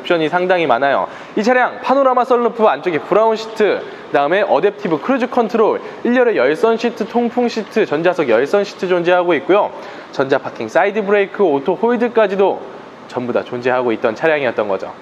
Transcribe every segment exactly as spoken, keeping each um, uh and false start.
옵션이 상당히 많아요. 이 차량 파노라마 썬루프, 안쪽에 브라운 시트, 그 다음에 어댑티브 크루즈 컨트롤, 일 열의 열선 시트, 통풍 시트, 전자석 열선 시트 존재하고 있고요. 전자 파킹, 사이드 브레이크, 오토 홀드까지도 전부 다 존재하고 있던 차량이었던 거죠.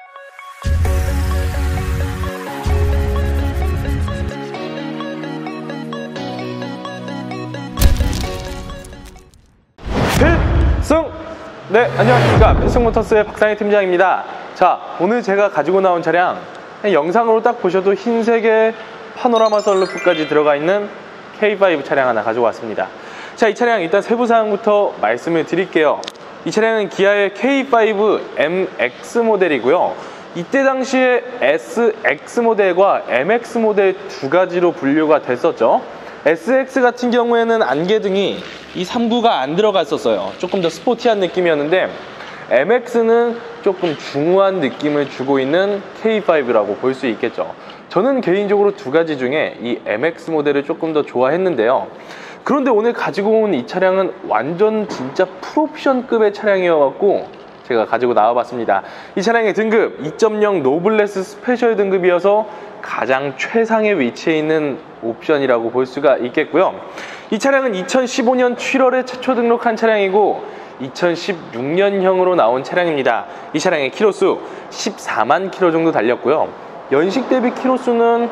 필승! 네, 안녕하십니까. 필승모터스의 박상희 팀장입니다. 자, 오늘 제가 가지고 나온 차량, 영상으로 딱 보셔도 흰색의 파노라마 썬루프까지 들어가 있는 케이 파이브 차량 하나 가지고 왔습니다. 자, 이 차량 일단 세부사항부터 말씀을 드릴게요. 이 차량은 기아의 케이 파이브 엠엑스 모델이고요. 이때 당시에 에스엑스 모델과 엠엑스 모델 두 가지로 분류가 됐었죠. 에스엑스 같은 경우에는 안개등이 이 삼 구가 안 들어갔었어요. 조금 더 스포티한 느낌이었는데 엠엑스는 조금 중후한 느낌을 주고 있는 케이 파이브라고 볼 수 있겠죠. 저는 개인적으로 두 가지 중에 이 엠엑스 모델을 조금 더 좋아했는데요. 그런데 오늘 가지고 온 이 차량은 완전 진짜 풀옵션급의 차량이어서 제가 가지고 나와봤습니다. 이 차량의 등급 이 점 영 노블레스 스페셜 등급이어서 가장 최상의 위치에 있는 옵션이라고 볼 수가 있겠고요. 이 차량은 이천십오 년 칠월에 최초 등록한 차량이고 이천십육 년형으로 나온 차량입니다. 이 차량의 키로수 십사만 킬로 정도 달렸고요. 연식 대비 키로수는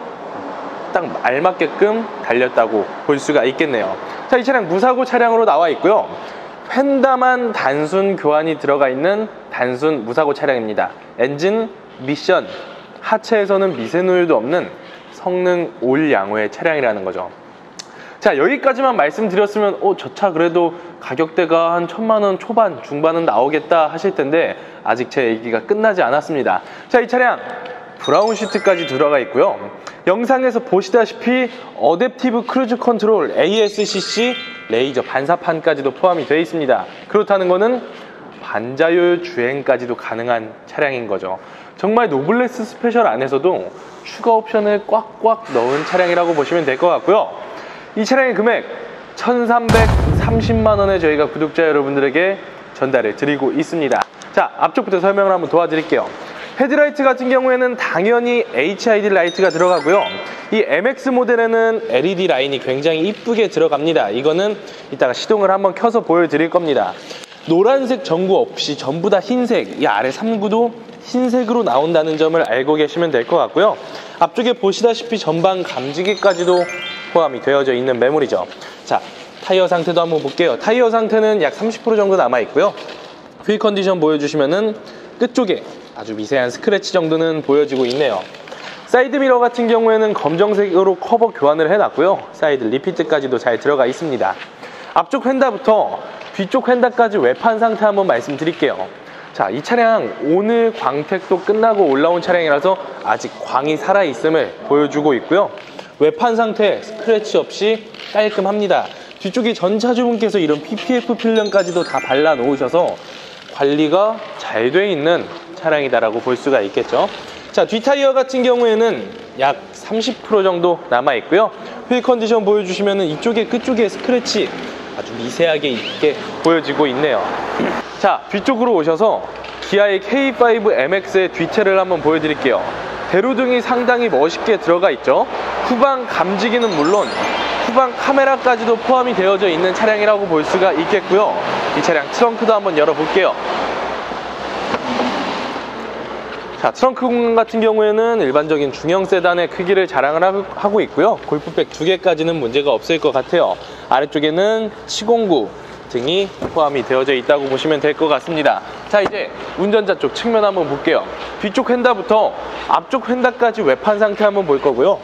딱 알맞게끔 달렸다고 볼 수가 있겠네요. 자, 이 차량 무사고 차량으로 나와 있고요. 휀다만 단순 교환이 들어가 있는 단순 무사고 차량입니다. 엔진, 미션, 하체에서는 미세누율도 없는 성능 올 양호의 차량이라는 거죠. 자, 여기까지만 말씀드렸으면 어, 저 차 그래도 가격대가 한 천만 원 초반, 중반은 나오겠다 하실 텐데 아직 제 얘기가 끝나지 않았습니다. 자, 이 차량 브라운 시트까지 들어가 있고요. 영상에서 보시다시피 어댑티브 크루즈 컨트롤, 에이에스씨씨, 레이저 반사판까지도 포함이 되어 있습니다. 그렇다는 거는 반자율 주행까지도 가능한 차량인 거죠. 정말 노블레스 스페셜 안에서도 추가 옵션을 꽉꽉 넣은 차량이라고 보시면 될 것 같고요. 이 차량의 금액 천삼백삼십만 원에 저희가 구독자 여러분들에게 전달을 드리고 있습니다. 자, 앞쪽부터 설명을 한번 도와드릴게요. 헤드라이트 같은 경우에는 당연히 에이치아이디 라이트가 들어가고요. 이 엠엑스 모델에는 엘이디 라인이 굉장히 이쁘게 들어갑니다. 이거는 이따가 시동을 한번 켜서 보여드릴 겁니다. 노란색 전구 없이 전부 다 흰색, 이 아래 삼 구도 흰색으로 나온다는 점을 알고 계시면 될 것 같고요. 앞쪽에 보시다시피 전방 감지기까지도 포함이 되어져 있는 매물이죠. 자, 타이어 상태도 한번 볼게요. 타이어 상태는 약 삼십 퍼센트 정도 남아있고요. 휠 컨디션 보여주시면은 끝쪽에 아주 미세한 스크래치 정도는 보여지고 있네요. 사이드 미러 같은 경우에는 검정색으로 커버 교환을 해놨고요. 사이드 리피트까지도 잘 들어가 있습니다. 앞쪽 휀다부터 뒤쪽 휀다까지 외판 상태 한번 말씀드릴게요. 자, 이 차량 오늘 광택도 끝나고 올라온 차량이라서 아직 광이 살아있음을 보여주고 있고요. 외판 상태 스크래치 없이 깔끔합니다. 뒤쪽에 전차주분께서 이런 피피에프 필름까지도 다 발라 놓으셔서 관리가 잘 돼 있는 차량이다라고 볼 수가 있겠죠. 자, 뒷타이어 같은 경우에는 약 삼십 퍼센트 정도 남아 있고요. 휠 컨디션 보여주시면은 이쪽에 끝쪽에 스크래치 아주 미세하게 있게 보여지고 있네요. 자, 뒤쪽으로 오셔서 기아의 케이 파이브 엠엑스의 뒤태를 한번 보여드릴게요. 대로등이 상당히 멋있게 들어가 있죠. 후방 감지기는 물론 후방 카메라까지도 포함이 되어져 있는 차량이라고 볼 수가 있겠고요. 이 차량 트렁크도 한번 열어볼게요. 자, 트렁크 공간 같은 경우에는 일반적인 중형 세단의 크기를 자랑을 하고 있고요. 골프백 두 개까지는 문제가 없을 것 같아요. 아래쪽에는 칠공구 등이 포함이 되어져 있다고 보시면 될 것 같습니다. 자, 이제 운전자 쪽 측면 한번 볼게요. 뒤쪽 휀다부터 앞쪽 휀다까지 외판 상태 한번 볼 거고요.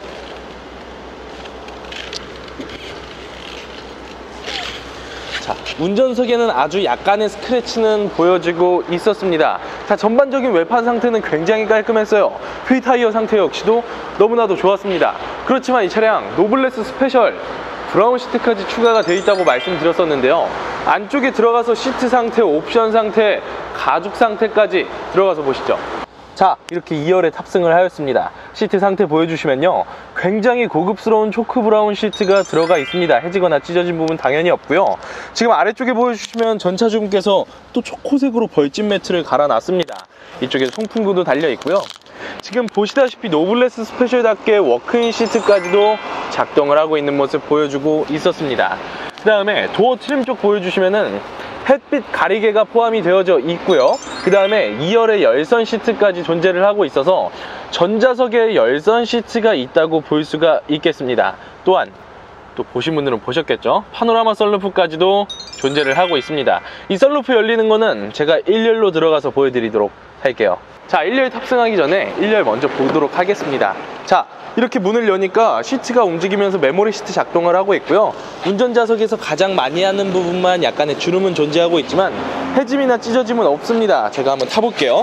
자, 운전석에는 아주 약간의 스크래치는 보여지고 있었습니다. 자, 전반적인 외판 상태는 굉장히 깔끔했어요. 휠 타이어 상태 역시도 너무나도 좋았습니다. 그렇지만 이 차량 노블레스 스페셜 브라운 시트까지 추가가 되어 있다고 말씀드렸었는데요. 안쪽에 들어가서 시트 상태, 옵션 상태, 가죽 상태까지 들어가서 보시죠. 자, 이렇게 이 열에 탑승을 하였습니다. 시트 상태 보여주시면요, 굉장히 고급스러운 초크 브라운 시트가 들어가 있습니다. 해지거나 찢어진 부분 당연히 없고요. 지금 아래쪽에 보여주시면 전차주분께서 또 초코색으로 벌집 매트를 갈아놨습니다. 이쪽에 송풍구도 달려 있고요. 지금 보시다시피 노블레스 스페셜답게 워크인 시트까지도 작동을 하고 있는 모습 보여주고 있었습니다. 그 다음에 도어 트림 쪽 보여주시면은 햇빛 가리개가 포함이 되어져 있고요. 그 다음에 이 열의 열선 시트까지 존재를 하고 있어서 전자석에 열선 시트가 있다고 볼 수가 있겠습니다. 또한 또 보신 분들은 보셨겠죠? 파노라마 썬루프까지도 존재를 하고 있습니다. 이 썬루프 열리는 거는 제가 일 열로 들어가서 보여드리도록 할게요. 자, 일 열 탑승하기 전에 일 열 먼저 보도록 하겠습니다. 자, 이렇게 문을 여니까 시트가 움직이면서 메모리 시트 작동을 하고 있고요. 운전자석에서 가장 많이 하는 부분만 약간의 주름은 존재하고 있지만 해짐이나 찢어짐은 없습니다. 제가 한번 타볼게요.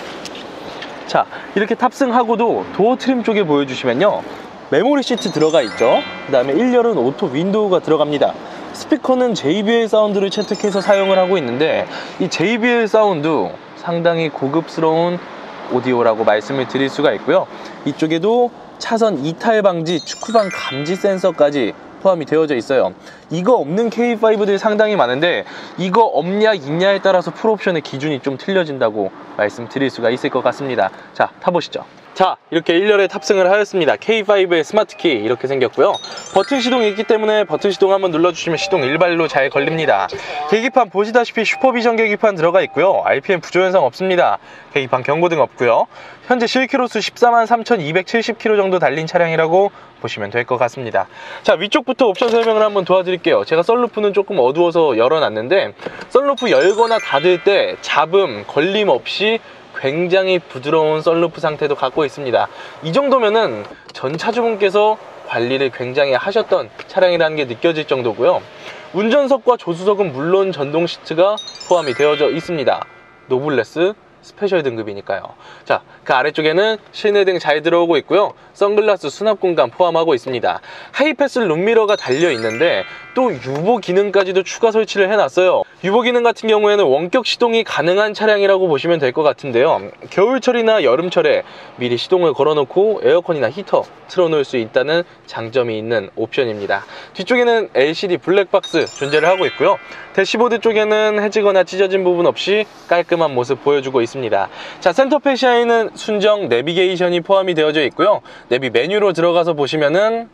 자, 이렇게 탑승하고도 도어 트림 쪽에 보여주시면요, 메모리 시트 들어가 있죠. 그 다음에 일 열은 오토 윈도우가 들어갑니다. 스피커는 제이비엘 사운드를 채택해서 사용을 하고 있는데, 이 제이비엘 사운드 상당히 고급스러운 오디오라고 말씀을 드릴 수가 있고요. 이쪽에도 차선 이탈 방지, 축구방 감지 센서까지 포함이 되어져 있어요. 이거 없는 케이 파이브들이 상당히 많은데, 이거 없냐 있냐에 따라서 풀옵션의 기준이 좀 틀려진다고 말씀드릴 수가 있을 것 같습니다. 자, 타보시죠. 자, 이렇게 일 열에 탑승을 하였습니다. 케이 파이브의 스마트키 이렇게 생겼고요. 버튼 시동이 있기 때문에 버튼 시동 한번 눌러주시면 시동 일발로 잘 걸립니다. 계기판 보시다시피 슈퍼비전 계기판 들어가 있고요. 알피엠 부조현상 없습니다. 계기판 경고등 없고요. 현재 실키로수 십사만 삼천이백칠십 킬로미터 정도 달린 차량이라고 보시면 될 것 같습니다. 자, 위쪽부터 옵션 설명을 한번 도와드릴게요. 제가 썬루프는 조금 어두워서 열어놨는데, 썬루프 열거나 닫을 때 잡음, 걸림 없이 굉장히 부드러운 썬루프 상태도 갖고 있습니다. 이 정도면은 전 차주분께서 관리를 굉장히 하셨던 차량이라는 게 느껴질 정도고요. 운전석과 조수석은 물론 전동 시트가 포함이 되어져 있습니다. 노블레스 스페셜 등급이니까요. 자, 그 아래쪽에는 실내등 잘 들어오고 있고요. 선글라스 수납 공간 포함하고 있습니다. 하이패스 룸미러가 달려 있는데 또 유보 기능까지도 추가 설치를 해놨어요. 유보 기능 같은 경우에는 원격 시동이 가능한 차량이라고 보시면 될 것 같은데요. 겨울철이나 여름철에 미리 시동을 걸어놓고 에어컨이나 히터 틀어놓을 수 있다는 장점이 있는 옵션입니다. 뒤쪽에는 엘시디 블랙박스 존재를 하고 있고요. 대시보드 쪽에는 해지거나 찢어진 부분 없이 깔끔한 모습 보여주고 있습니다. 자, 센터 패시아에는 순정 내비게이션이 포함이 되어져 있고요. 내비 메뉴로 들어가서 보시면은,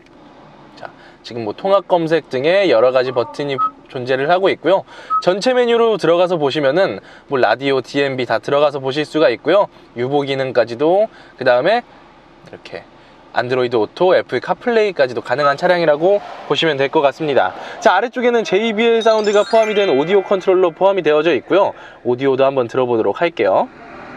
자, 지금 뭐 통합 검색 등의 여러 가지 버튼이 존재를 하고 있고요. 전체 메뉴로 들어가서 보시면은 뭐 라디오, 디엠비 다 들어가서 보실 수가 있고요. 유보 기능까지도, 그 다음에 이렇게 안드로이드 오토, 애플 카플레이까지도 가능한 차량이라고 보시면 될 것 같습니다. 자, 아래쪽에는 제이비엘 사운드가 포함이 된 오디오 컨트롤러 포함이 되어져 있고요. 오디오도 한번 들어보도록 할게요.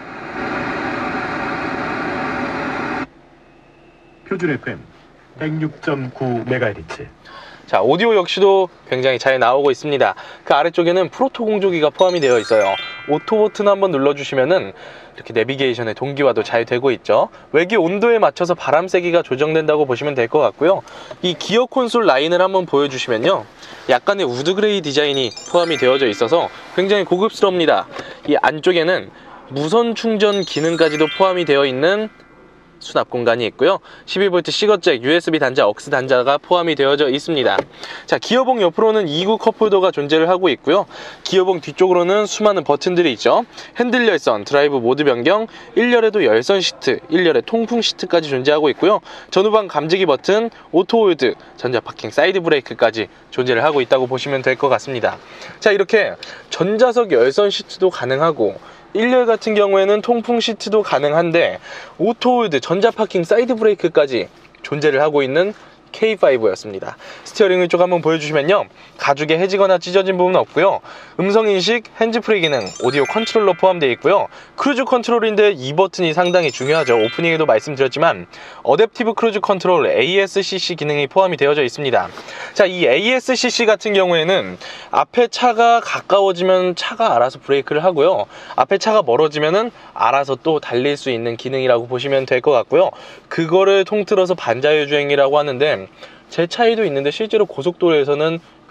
표준 에프엠 백육 점 구 메가헤르츠. 자, 오디오 역시도 굉장히 잘 나오고 있습니다. 그 아래쪽에는 프로토 공조기가 포함이 되어 있어요. 오토 버튼 한번 눌러주시면은 이렇게 내비게이션의 동기화도 잘 되고 있죠. 외기 온도에 맞춰서 바람 세기가 조정된다고 보시면 될 것 같고요. 이 기어 콘솔 라인을 한번 보여주시면요, 약간의 우드 그레이 디자인이 포함이 되어져 있어서 굉장히 고급스럽습니다. 이 안쪽에는 무선 충전 기능까지도 포함이 되어 있는 수납 공간이 있고요. 십이 볼트 시거잭, 유에스비 단자, 억스 단자가 포함이 되어져 있습니다. 자, 기어봉 옆으로는 이 구 컵홀더가 존재를 하고 있고요. 기어봉 뒤쪽으로는 수많은 버튼들이 있죠. 핸들 열선, 드라이브 모드 변경, 일 열에도 열선 시트, 일 열에 통풍 시트까지 존재하고 있고요. 전후방 감지기 버튼, 오토홀드, 전자 파킹, 사이드 브레이크까지 존재를 하고 있다고 보시면 될 것 같습니다. 자, 이렇게 전자석 열선 시트도 가능하고 일 열 같은 경우에는 통풍 시트도 가능한데 오토홀드, 전자 파킹, 사이드 브레이크까지 존재를 하고 있는 케이 파이브였습니다. 스티어링 위쪽 한번 보여주시면요, 가죽에 해지거나 찢어진 부분은 없고요. 음성인식, 핸즈프리 기능, 오디오 컨트롤러 포함되어 있고요. 크루즈 컨트롤인데 이 버튼이 상당히 중요하죠. 오프닝에도 말씀드렸지만 어댑티브 크루즈 컨트롤 에이에스씨씨 기능이 포함이 되어져 있습니다. 자, 이 에이에스씨씨 같은 경우에는 앞에 차가 가까워지면 차가 알아서 브레이크를 하고요. 앞에 차가 멀어지면은 알아서 또 달릴 수 있는 기능이라고 보시면 될 것 같고요. 그거를 통틀어서 반자율 주행이라고 하는데 제 차에도 있는데 실제로 고속도로에서는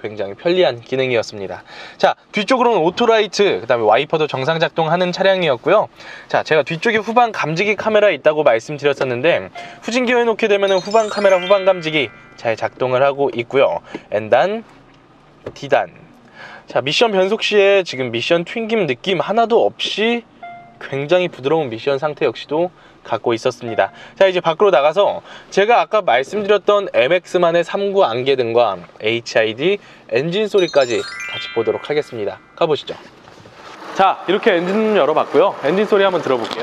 굉장히 편리한 기능이었습니다. 자, 뒤쪽으로는 오토라이트, 그 다음에 와이퍼도 정상 작동하는 차량이었고요. 자, 제가 뒤쪽에 후방 감지기 카메라 있다고 말씀드렸었는데 후진기어 해놓게 되면 후방 카메라, 후방 감지기 잘 작동을 하고 있고요. N단, D단. 자, 미션 변속 시에 지금 미션 튕김 느낌 하나도 없이 굉장히 부드러운 미션 상태 역시도 갖고 있었습니다. 자, 이제 밖으로 나가서 제가 아까 말씀드렸던 엠엑스만의 삼 구 안개등과 에이치아이디 엔진 소리까지 같이 보도록 하겠습니다. 가보시죠. 자, 이렇게 엔진 열어봤고요. 엔진 소리 한번 들어볼게요.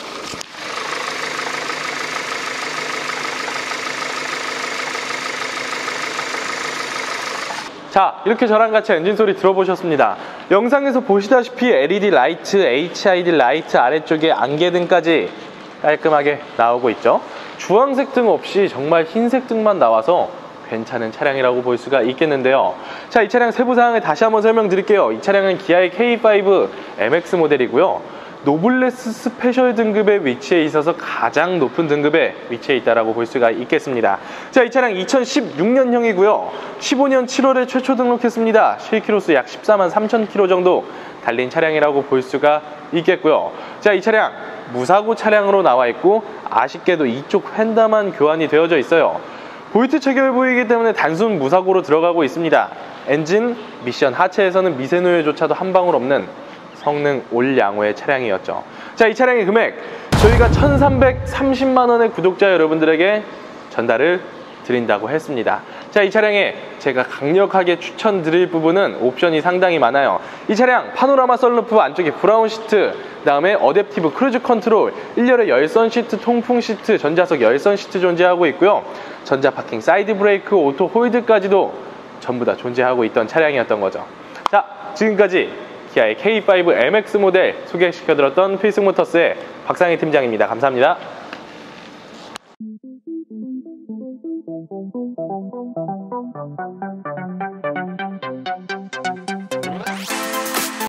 자, 이렇게 저랑 같이 엔진 소리 들어보셨습니다. 영상에서 보시다시피 엘이디 라이트, 에이치아이디 라이트 아래쪽에 안개등까지 깔끔하게 나오고 있죠. 주황색 등 없이 정말 흰색 등만 나와서 괜찮은 차량이라고 볼 수가 있겠는데요. 자, 이 차량 세부 사항을 다시 한번 설명드릴게요. 이 차량은 기아의 케이 파이브 엠엑스 모델이고요. 노블레스 스페셜 등급의 위치에 있어서 가장 높은 등급에 위치해 있다고 볼 수가 있겠습니다. 자, 이 차량 이천십육 년형이고요. 십오 년 칠월에 최초 등록했습니다. 실키로수 약 십사만 삼천 킬로미터 정도 달린 차량이라고 볼 수가 있겠고요. 자, 이 차량 무사고 차량으로 나와 있고 아쉽게도 이쪽 휀다만 교환이 되어져 있어요. 볼트 체결 부위이기 때문에 단순 무사고로 들어가고 있습니다. 엔진, 미션 하체에서는 미세노유조차도 한 방울 없는 성능 올 양호의 차량이었죠. 자, 이 차량의 금액 저희가 천삼백삼십만 원의 구독자 여러분들에게 전달을 드린다고 했습니다. 자, 이 차량에 제가 강력하게 추천드릴 부분은 옵션이 상당히 많아요. 이 차량 파노라마 썬루프 안쪽에 브라운 시트, 그 다음에 어댑티브 크루즈 컨트롤, 일 열의 열선 시트, 통풍 시트, 전자석 열선 시트 존재하고 있고요. 전자 파킹, 사이드 브레이크, 오토 홀드까지도 전부 다 존재하고 있던 차량이었던 거죠. 자, 지금까지 기아의 케이 파이브 엠엑스 모델 소개시켜드렸던 필승모터스의 박상희 팀장입니다. 감사합니다.